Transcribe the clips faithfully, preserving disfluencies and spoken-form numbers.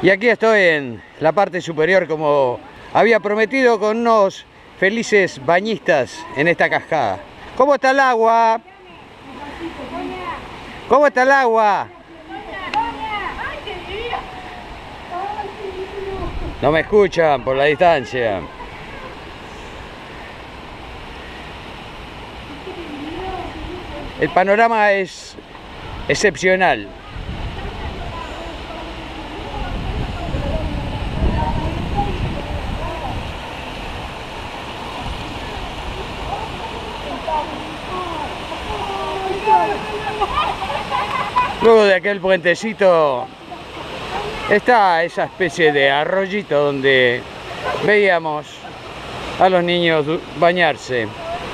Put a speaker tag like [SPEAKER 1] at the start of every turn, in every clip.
[SPEAKER 1] Y aquí estoy en la parte superior, como había prometido, con unos felices bañistas en esta cascada. ¿Cómo está el agua? ¿Cómo está el agua? No me escuchan por la distancia. El panorama es excepcional. Luego de aquel puentecito está esa especie de arroyito donde veíamos a los niños bañarse.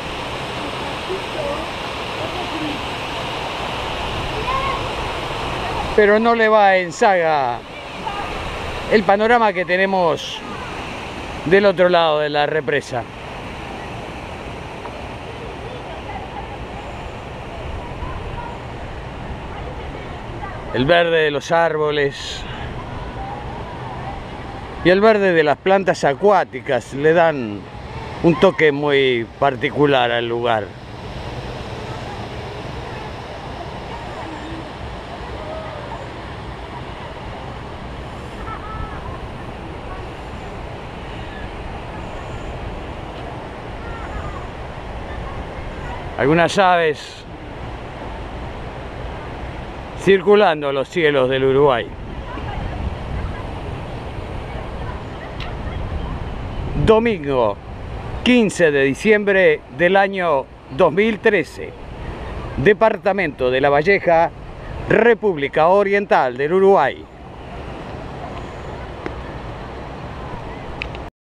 [SPEAKER 1] Pero no le va en saga el panorama que tenemos del otro lado de la represa. El verde de los árboles y el verde de las plantas acuáticas le dan un toque muy particular al lugar. Algunas aves circulando los cielos del Uruguay. Domingo quince de diciembre del año dos mil trece, Departamento de La Valleja, República Oriental del Uruguay.